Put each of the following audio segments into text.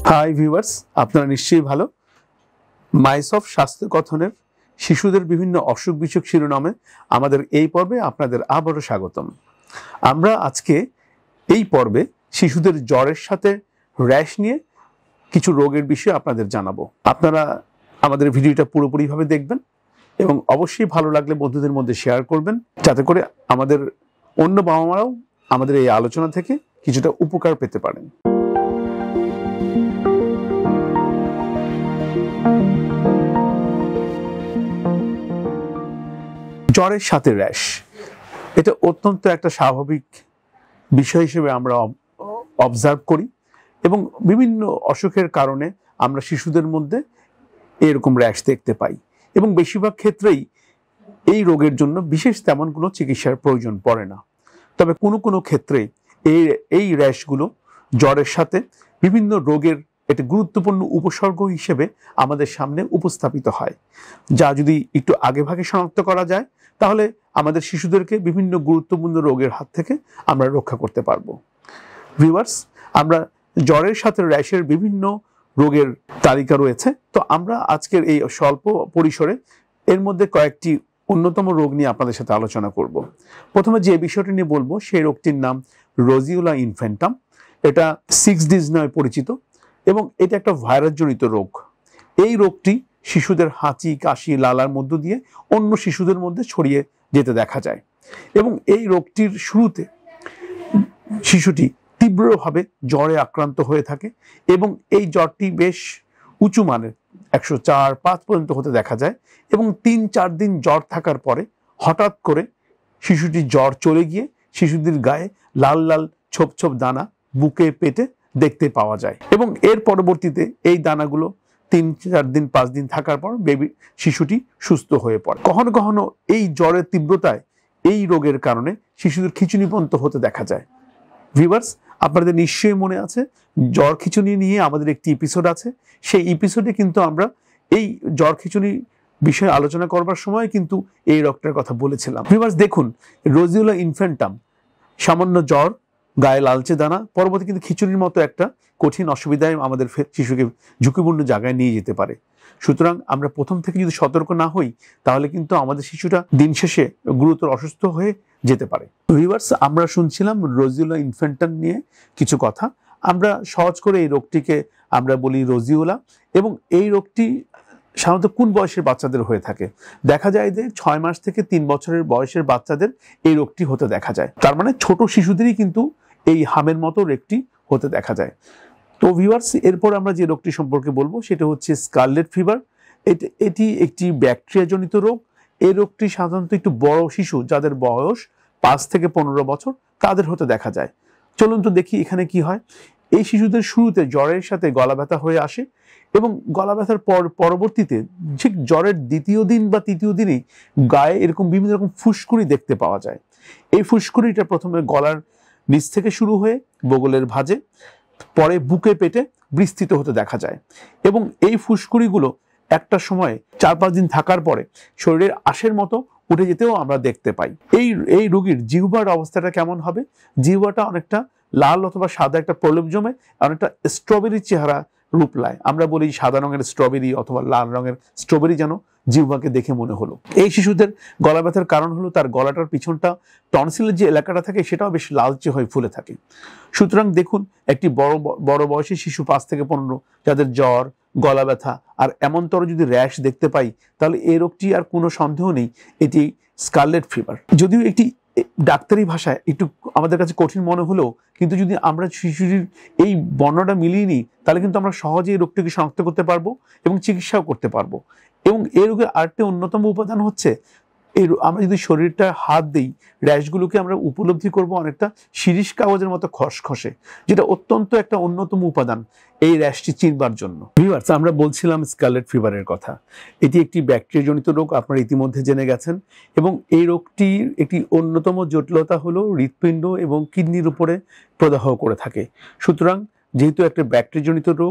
Hi viewers, আপনারা নিশ্চয়ই ভালো। মাইসফট স্বাস্থ্য কথনের শিশুদের বিভিন্ন অসুখ বিসুখ শিরোনামে আমাদের এই পর্বে আপনাদের আবারও স্বাগতম। আমরা আজকে এই পর্বে শিশুদের জ্বরের সাথে র্যাশ নিয়ে কিছু রোগের বিষয়ে আপনাদের জানাবো। আপনারা আমাদের ভিডিওটা পুরোপুরিভাবে দেখবেন এবং অবশ্যই ভালো লাগলে বন্ধুদের মধ্যে শেয়ার করবেন, যাতে করে আমাদের অন্য বাবা মারাও আমাদের এই আলোচনা থেকে কিছুটা উপকার পেতে পারেন। জ্বরের সাথে র্যাশ, এটা অত্যন্ত একটা স্বাভাবিক বিষয় হিসেবে আমরা অবজার্ভ করি এবং বিভিন্ন অসুখের কারণে আমরা শিশুদের মধ্যে এরকম র্যাশ দেখতে পাই এবং বেশিরভাগ ক্ষেত্রেই এই রোগের জন্য বিশেষ তেমন কোনো চিকিৎসার প্রয়োজন পড়ে না। তবে কোনো কোনো ক্ষেত্রে এই র্যাশগুলো জ্বরের সাথে বিভিন্ন রোগের একটি গুরুত্বপূর্ণ উপসর্গ হিসেবে আমাদের সামনে উপস্থাপিত হয়, যা যদি একটু আগেভাগে শনাক্ত করা যায় তাহলে আমাদের শিশুদেরকে বিভিন্ন গুরুত্বপূর্ণ রোগের হাত থেকে আমরা রক্ষা করতে পারবো। ভিউয়ার্স, আমরা জ্বরের সাথে র্যাশের বিভিন্ন রোগের তালিকা রয়েছে, তো আমরা আজকের এই স্বল্প পরিসরে এর মধ্যে কয়েকটি অন্যতম রোগ নিয়ে আপনাদের সাথে আলোচনা করব। প্রথমে যে বিষয়টি নিয়ে বলবো সেই রোগটির নাম রোজিওলা ইনফ্যান্টাম। এটা 6D নামে পরিচিত এবং এটা একটা ভাইরাসজনিত রোগ। এই রোগটি শিশুদের হাঁচি, কাশি, লালার মধ্য দিয়ে অন্য শিশুদের মধ্যে ছড়িয়ে যেতে দেখা যায় এবং এই রোগটির শুরুতে শিশুটি তীব্রভাবে জ্বরে আক্রান্ত হয়ে থাকে এবং এই জ্বরটি বেশ উঁচু মানের 104-5 পর্যন্ত হতে দেখা যায় এবং 3-4 দিন জ্বর থাকার পরে হঠাৎ করে শিশুটির জ্বর চলে গিয়ে শিশুটির গায়ে লাল লাল ছোপ ছোপ দানা বুকে পেটে দেখতে পাওয়া যায় এবং এর পরবর্তীতে এই দানাগুলো 3-4 দিন 5 দিন থাকার পর শিশুটি সুস্থ হয়ে পড়ে। কখনো কখনো এই জ্বরের তীব্রতায় এই রোগের কারণে শিশুদের খিঁচুনি পর্যন্ত হতে দেখা যায়। ভিউয়ার্স, আপনাদের নিশ্চয়ই মনে আছে জ্বর খিঁচুনি নিয়ে আমাদের একটি এপিসোড আছে। সেই এপিসোডে কিন্তু আমরা এই জ্বর খিঁচুনি বিষয়ে আলোচনা করবার সময় কিন্তু এই রোগটার কথা বলেছিলাম। ভিউয়ার্স, দেখুন, রোজিওলা ইনফ্যান্টাম সামান্য জ্বর, গায়ে লালচে দানা, পরবর্তী কিন্তু খিচুড়ির মতো একটা কঠিন অসুবিধায় আমাদের শিশুকে ঝুঁকিপূর্ণ জায়গায় নিয়ে যেতে পারে। সুতরাং আমরা প্রথম থেকে যদি সতর্ক না হই তাহলে কিন্তু আমাদের শিশুটা দিন শেষে গুরুতর অসুস্থ হয়ে যেতে পারে। ভিউয়ার্স, আমরা শুনছিলাম রোজিওলা ইনফ্যান্টাম নিয়ে কিছু কথা। আমরা সহজ করে এই রোগটিকে আমরা বলি রোজিওলা এবং এই রোগটি সাধারণত কোন বয়সের বাচ্চাদের হয়ে থাকে? দেখা যায় যে 6 মাস থেকে 3 বছরের বয়সের বাচ্চাদের এই রোগটি হতে দেখা যায়। তার মানে ছোট শিশুদেরই কিন্তু এই হামের মতো রোগটি হতে দেখা যায়। তো ভিউয়ার্স, এরপর আমরা যে রোগটি সম্পর্কে বলবো সেটা হচ্ছে স্কারলেট ফিভার। এটি একটি ব্যাকটেরিয়াজনিত রোগ। এই রোগটি সাধারণত একটু বড় শিশু, যাদের বয়স 5 থেকে 15 বছর, তাদের হতে দেখা যায়। চলুন তো দেখি এখানে কি হয়। এই শিশুদের শুরুতে জ্বরের সাথে গলা ব্যথা হয়ে আসে এবং গলা ব্যথার পরবর্তীতে ঠিক জ্বরের দ্বিতীয় দিন বা তৃতীয় দিনেই গায়ে এরকম বিভিন্ন রকম ফুসকুড়ি দেখতে পাওয়া যায়। এই ফুসকুড়িটা প্রথমে গলার নিচ থেকে শুরু হয়ে বগলের ভাঁজে, পরে বুকে পেটে বিস্তৃত হতে দেখা যায় এবং এই ফুসকুড়িগুলো একটা সময় 4-5 দিন থাকার পরে শরীরের আঁশের মতো উঠে যেতেও আমরা দেখতে পাই। এই রোগীর জিহ্বার অবস্থাটা কেমন হবে? জিহ্বাটা অনেকটা লাল অথবা সাদা একটা প্রলেপ জমে অনেকটা স্ট্রবেরি চেহারা রূপ লায়। আমরা বলি সাদা রঙের স্ট্রবেরি অথবা লাল রঙের স্ট্রবেরি যেন জিহ্বাকে দেখে মনে হলো। এই শিশুদের গলা ব্যথার কারণ হলো তার গলাটার পিছনটা, টনসিলের যে এলাকাটা থাকে সেটাও বেশ লালচে হয়ে ফুলে থাকে। সুতরাং দেখুন, একটি বড় বয়সী শিশু 5 থেকে 15 যাদের জ্বর, গলা ব্যথা আর এমনতর যদি র্যাশ দেখতে পাই তাহলে এই রোগটি আর কোনো সন্দেহ নেই এটি স্কারলেট ফিভার। যদিও একটি ডাক্তারি ভাষায় একটু আমাদের কাছে কঠিন মনে হলেও কিন্তু যদি আমরা শিশুটির এই বর্ণনাটা মিলিয়ে নিই তাহলে কিন্তু আমরা সহজেই এই রোগটিকে শনাক্ত করতে পারবো এবং চিকিৎসাও করতে পারবো। এবং এই রোগের আরেকটি অন্যতম উপাদান হচ্ছে আমরা যদি শরীরটা হাত দিই, র্যাশগুলোকে আমরা উপলব্ধি করব অনেকটা শিরিষ কাগজের মতো খসখসে, যেটা অত্যন্ত একটা অন্যতম উপাদান এই র্যাশটি চিনবার জন্য। ভিউয়ার্স, আমরা বলছিলাম স্কারলেট ফিভারের কথা। এটি একটি ব্যাকটেরিয়াজনিত রোগ, আপনারা ইতিমধ্যে জেনে গেছেন এবং এই রোগটির একটি অন্যতম জটিলতা হলো হৃৎপিণ্ড এবং কিডনির উপরে প্রদাহ করে থাকে। সুতরাং যেহেতু একটা ব্যাকটেরিয়াজনিত রোগ,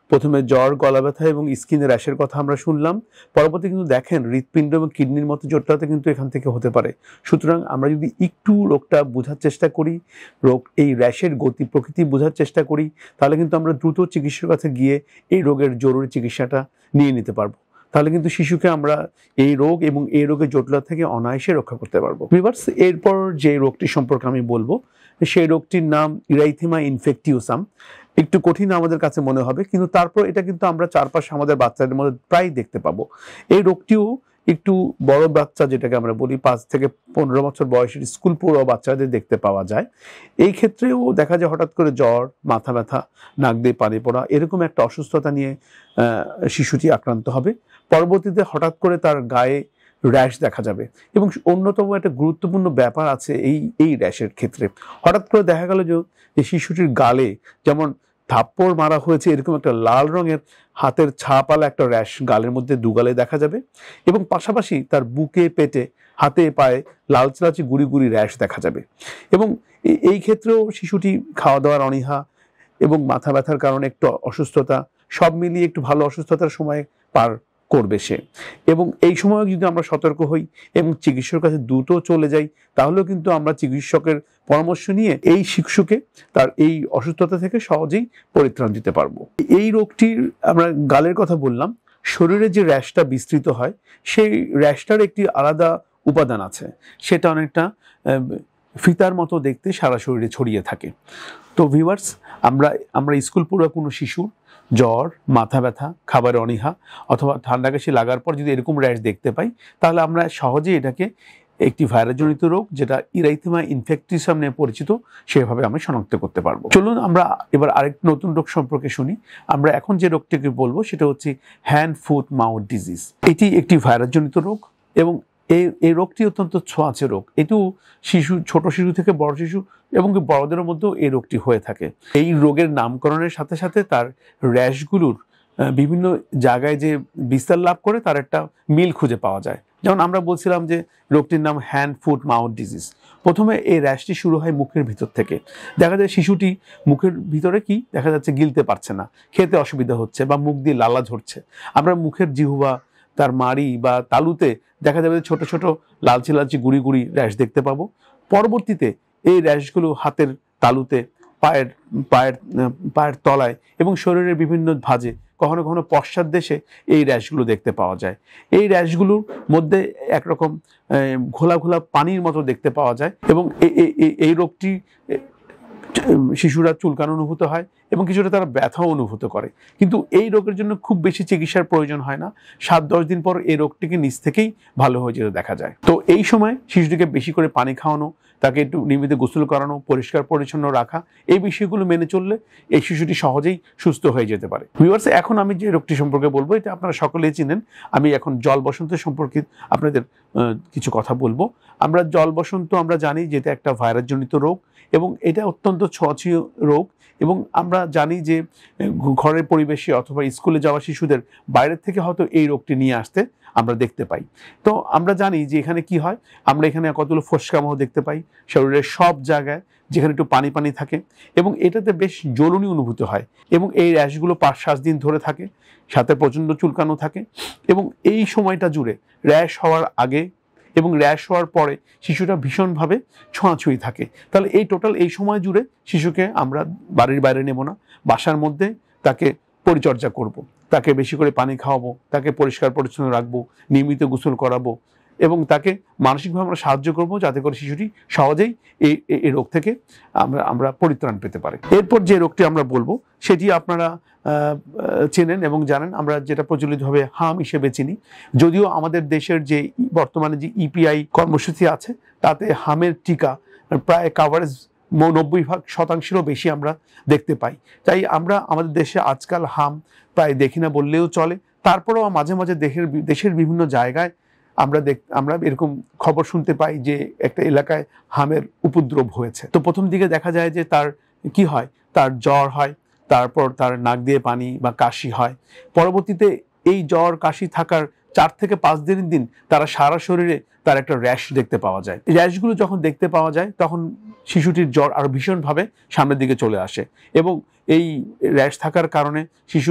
প্রথমে জ্বর, গলা ব্যথা এবং স্কিনের র্যাশের কথা আমরা শুনলাম। পরবর্তী কিন্তু দেখেন হৃৎপিণ্ড এবং কিডনির মতো জটিলতা কিন্তু এখান থেকে হতে পারে। সুতরাং আমরা যদি একটু রোগটা বোঝার চেষ্টা করি, এই র্যাশের গতি প্রকৃতি বোঝার চেষ্টা করি, তাহলে কিন্তু আমরা দ্রুত চিকিৎসকের কাছে গিয়ে এই রোগের জরুরি চিকিৎসাটা নিয়ে নিতে পারবো। তাহলে কিন্তু শিশুকে আমরা এই রোগ এবং এই রোগের জটিলতা থেকে অনায়াসে রক্ষা করতে পারবো। ভিউয়ার্স, এরপর যে রোগটি সম্পর্কে আমি বলবো সেই রোগটির নাম ইরাইথেমা ইনফেকটিউসাম। একটু কঠিন আমাদের কাছে মনে হবে, কিন্তু তারপর এটা কিন্তু আমরা চারপাশে আমাদের বাচ্চাদের মধ্যে প্রায় দেখতে পাবো। এই রোগটিও একটু বড় বাচ্চা, যেটাকে আমরা বলি 5 থেকে 15 বছর বয়সের স্কুল পড়ুয়া বাচ্চাদের দেখতে পাওয়া যায়। এই ক্ষেত্রেও দেখা যায় হঠাৎ করে জ্বর, মাথা ব্যথা, নাক দিয়ে পানি পড়া, এরকম একটা অসুস্থতা নিয়ে শিশুটি আক্রান্ত হবে। পরবর্তীতে হঠাৎ করে তার গায়ে র্যাশ দেখা যাবে। এবং অন্যতম একটা গুরুত্বপূর্ণ ব্যাপার আছে এই র্যাশের ক্ষেত্রে। হঠাৎ করে দেখা গেল যে শিশুটির গালে যেমন থাপ্পড় মারা হয়েছে এরকম একটা লাল রঙের হাতের ছাপালা একটা র্যাশ গালের মধ্যে দুগালে দেখা যাবে, এবং পাশাপাশি তার বুকে, পেটে, হাতে, পায়ে লালচে লালচে গুড়ি গুড়ি র্যাশ দেখা যাবে। এবং এই ক্ষেত্রেও শিশুটি খাওয়া দাওয়ার অনীহা এবং মাথা ব্যথার কারণে একটু অসুস্থতা, সব মিলিয়ে একটু ভালো অসুস্থতার সময় পার করবে সে। এবং এই সময় যদি আমরা সতর্ক হই এবং চিকিৎসকের কাছে দ্রুত চলে যাই, তাহলেও কিন্তু আমরা চিকিৎসকের পরামর্শ নিয়ে এই শিশুকে তার এই অসুস্থতা থেকে সহজেই পরিত্রাণ দিতে পারবো। এই রোগটির আমরা গালের কথা বললাম, শরীরে যে র্যাশটা বিস্তৃত হয় সেই র্যাশটার একটি আলাদা উপাদান আছে, সেটা অনেকটা ফিতার মতো দেখতে সারা শরীরে ছড়িয়ে থাকে। তো ভিউয়ার্স, আমরা স্কুল পড়ুয়া কোনো শিশুর জ্বর, মাথা ব্যথা, খাবারের অনীহা অথবা ঠান্ডা কাশি লাগার পর যদি এরকম র্যাশ দেখতে পাই, তাহলে আমরা সহজেই এটাকে একটি ভাইরাসজনিত রোগ, যেটা ইরাইথেমা ইনফেকটিউসাম নামে পরিচিত, সেভাবে আমরা শনাক্ত করতে পারবো। চলুন আমরা এবার আরেক নতুন রোগ সম্পর্কে শুনি। আমরা এখন যে রোগটিকে বলবো সেটা হচ্ছে হ্যান্ড, ফুট, মাউথ ডিজিজ। এটি একটি ভাইরাসজনিত রোগ এবং এই রোগটি অত্যন্ত ছোঁয়াচে রোগ। এটিও ছোট শিশু থেকে বড় শিশু এবং বড়দের মধ্যেও এই রোগটি হয়ে থাকে। এই রোগের নামকরণের সাথে সাথে তার র্যাশগুলোর বিভিন্ন জায়গায় যে বিস্তার লাভ করে তার একটা মিল খুঁজে পাওয়া যায়। যেমন আমরা বলছিলাম যে রোগটির নাম হ্যান্ড, ফুট, মাউথ ডিজিজ। প্রথমে এই র্যাশটি শুরু হয় মুখের ভিতর থেকে। দেখা যায় শিশুটি মুখের ভিতরে কি দেখা যাচ্ছে, গিলতে পারছে না, খেতে অসুবিধা হচ্ছে বা মুখ দিয়ে লালা ঝরছে। আমরা মুখের জিহ্বা, তার মাড়ি বা তালুতে দেখা যাবে ছোট ছোট লালচে লালচে গুড়ি গুড়ি র্যাশ দেখতে পাবো। পরবর্তীতে এই র্যাশগুলো হাতের তালুতে, পায়ের তলায় এবং শরীরের বিভিন্ন ভাঁজে, কখনো কখনো পশ্চাৎদেশে এই র্যাশগুলো দেখতে পাওয়া যায়। এই র্যাশগুলোর মধ্যে একরকম ঘোলা ঘোলা পানির মতো দেখতে পাওয়া যায় এবং এই রোগটি শিশুরা চুলকানো অনুভূত হয় এবং কিছুটা তারা ব্যথাও অনুভূত করে। কিন্তু এই রোগের জন্য খুব বেশি চিকিৎসার প্রয়োজন হয় না। 7-10 দিন পর এই রোগটিকে নিজ থেকেই ভালো হয়ে যেতে দেখা যায়। তো এই সময় শিশুটিকে বেশি করে পানি খাওয়ানো, তাকে একটু নিয়মিত গোসল করানো, পরিষ্কার পরিচ্ছন্ন রাখা, এই বিষয়গুলো মেনে চললে এই শিশুটি সহজেই সুস্থ হয়ে যেতে পারে। ভিউয়ার্স, এখন আমি যে রোগটি সম্পর্কে বলবো এটা আপনারা সকলেই চিনেন। আমি এখন জল বসন্ত সম্পর্কে আপনাদের কিছু কথা বলবো। আমরা জল বসন্ত আমরা জানি যে এটা একটা ভাইরাসজনিত রোগ এবং এটা অত্যন্ত ছোঁয়াচে রোগ। এবং আমরা জানি যে ঘরের পরিবেশে অথবা স্কুলে যাওয়া শিশুদের বাইরের থেকে হয়তো এই রোগটি নিয়ে আসতে আমরা দেখতে পাই। তো আমরা জানি যে এখানে কি হয়, আমরা এখানে কতগুলো ফোসকামহ দেখতে পাই শরীরের সব জায়গায়, যেখানে একটু পানি পানি থাকে এবং এটাতে বেশ জ্বলনি অনুভূত হয় এবং এই র্যাশগুলো 5-7 দিন ধরে থাকে, সাথে প্রচণ্ড চুলকানো থাকে এবং এই সময়টা জুড়ে র্যাশ হওয়ার আগে এবং র্যাশ হওয়ার পরে শিশুটা ভীষণভাবে ছোঁয়াছুঁই থাকে। তাহলে এই সময় জুড়ে শিশুকে আমরা বাড়ির বাইরে নেব না, বাসার মধ্যে তাকে পরিচর্যা করব, তাকে বেশি করে পানি খাওয়াবো, তাকে পরিষ্কার পরিচ্ছন্ন রাখবো, নিয়মিত গোসল করাবো এবং তাকে মানসিকভাবে আমরা সাহায্য করব যাতে করে শিশুটি সহজেই এই রোগ থেকে আমরা পরিত্রাণ পেতে পারি। এরপর যে রোগটি আমরা বলবো সেটি আপনারা চেনেন এবং জানেন। আমরা যেটা প্রচলিতভাবে হাম হিসেবে চিনি, যদিও আমাদের দেশের যে বর্তমানে যে ইপিআই কর্মসূচি আছে তাতে হামের টিকা প্রায় কাভারেজ 90% বেশি আমরা দেখতে পাই। তাই আমরা আমাদের দেশে আজকাল হাম প্রায় দেখি না বললেও চলে। তারপরেও মাঝে মাঝে দেশের বিভিন্ন জায়গায় আমরা এরকম খবর শুনতে পাই যে একটা এলাকায় হামের উপদ্রব হয়েছে। তো প্রথম দিকে দেখা যায় যে তার কি হয়, তার জ্বর হয়, তারপর তার নাক দিয়ে পানি বা কাশি হয়। পরবর্তীতে এই জ্বর কাশি থাকার 4 থেকে 5 দিন তারা সারা শরীরে তার একটা র্যাশ দেখতে পাওয়া যায়। র্যাশগুলো যখন দেখতে পাওয়া যায় তখন শিশুটির জ্বর আরো ভীষণভাবে সামনের দিকে চলে আসে এবং এই র্যাশ থাকার কারণে শিশুর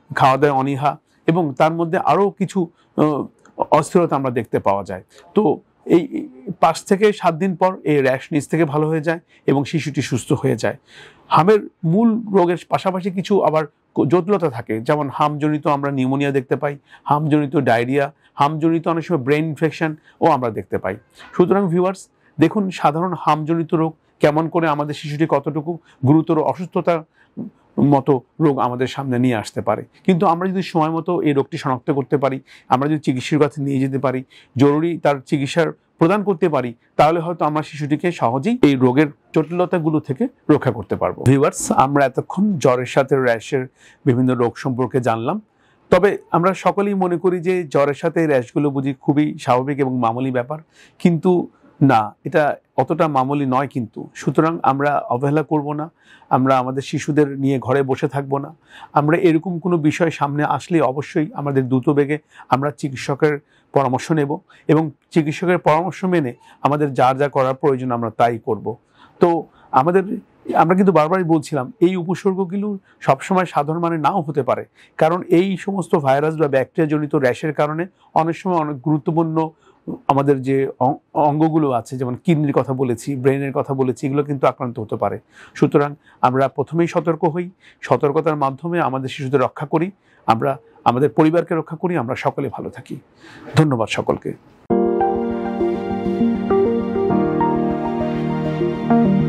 খাওয়া দাওয়া অনীহা এবং তার মধ্যে আরও কিছু অস্থিরতা আমরা দেখতে পাওয়া যায়। তো এই 5 থেকে 7 দিন পর এই র্যাশ নিজ থেকে ভালো হয়ে যায় এবং শিশুটি সুস্থ হয়ে যায়। হামের মূল রোগের পাশাপাশি কিছু আবার জটিলতা থাকে, যেমন হামজনিত আমরা নিউমোনিয়া দেখতে পাই, হামজনিত ডায়রিয়া, হামজনিত অনেক সময় ব্রেন ইনফেকশন ও আমরা দেখতে পাই। সুতরাং ভিউয়ার্স, দেখুন সাধারণ হামজনিত রোগ কেমন করে আমাদের শিশুটি কতটুকু গুরুতর অসুস্থতা মতো রোগ আমাদের সামনে নিয়ে আসতে পারে। কিন্তু আমরা যদি সময় মতো এই রোগটি শনাক্ত করতে পারি, আমরা যদি চিকিৎসার কাছে নিয়ে যেতে পারি, জরুরি তার চিকিৎসার প্রদান করতে পারি, তাহলে হয়তো আমরা শিশুটিকে সহজেই এই রোগের জটিলতাগুলো থেকে রক্ষা করতে পারবো। ভিউয়ার্স, আমরা এতক্ষণ জ্বরের সাথে র্যাশের বিভিন্ন রোগ সম্পর্কে জানলাম। তবে আমরা সকলেই মনে করি যে জ্বরের সাথে র্যাশগুলো বুঝি খুবই স্বাভাবিক এবং মামুলি ব্যাপার, কিন্তু না, এটা অতটা মামুলি নয়। কিন্তু সুতরাং আমরা অবহেলা করব না, আমরা আমাদের শিশুদের নিয়ে ঘরে বসে থাকব না। আমরা এরকম কোনো বিষয় সামনে আসলে অবশ্যই আমাদের দ্রুত বেগে আমরা চিকিৎসকের পরামর্শ নেব এবং চিকিৎসকের পরামর্শ মেনে আমাদের যা যা করার প্রয়োজন আমরা তাই করব। তো আমরা কিন্তু বারবারই বলছিলাম, এই উপসর্গগুলো সবসময় সাধারণ মানে নাও হতে পারে, কারণ এই সমস্ত ভাইরাস বা ব্যাকটেরিয়া জনিত র্যাশের কারণে অনেক সময় অনেক গুরুত্বপূর্ণ আমাদের যে অঙ্গগুলো আছে, যেমন কিডনির কথা বলেছি, ব্রেনের কথা বলেছি, এগুলো কিন্তু আক্রান্ত হতে পারে। সুতরাং আমরা প্রথমেই সতর্ক হই, সতর্কতার মাধ্যমে আমাদের শিশুদের রক্ষা করি, আমরা আমাদের পরিবারকে রক্ষা করি, আমরা সকলে ভালো থাকি। ধন্যবাদ সকলকে।